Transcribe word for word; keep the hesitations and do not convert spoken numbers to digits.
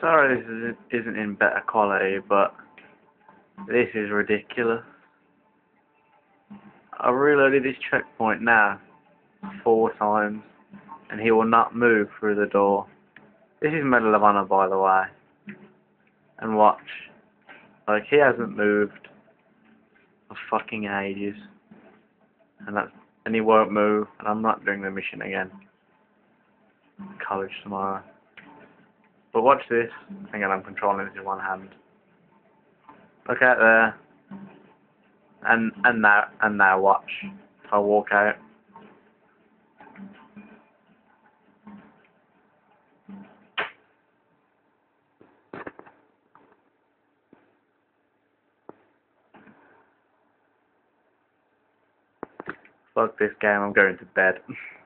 Sorry this isn't, isn't in better quality, but this is ridiculous. I reloaded this checkpoint now four times, and he will not move through the door. This is Medal of Honor, by the way. And watch. Like, he hasn't moved for fucking ages. And that's, and he won't move, and I'm not doing the mission again. College tomorrow. But watch this. Hang on, I'm controlling this in one hand. Look out there. And and now and now watch. If I walk out. Fuck this game, I'm going to bed.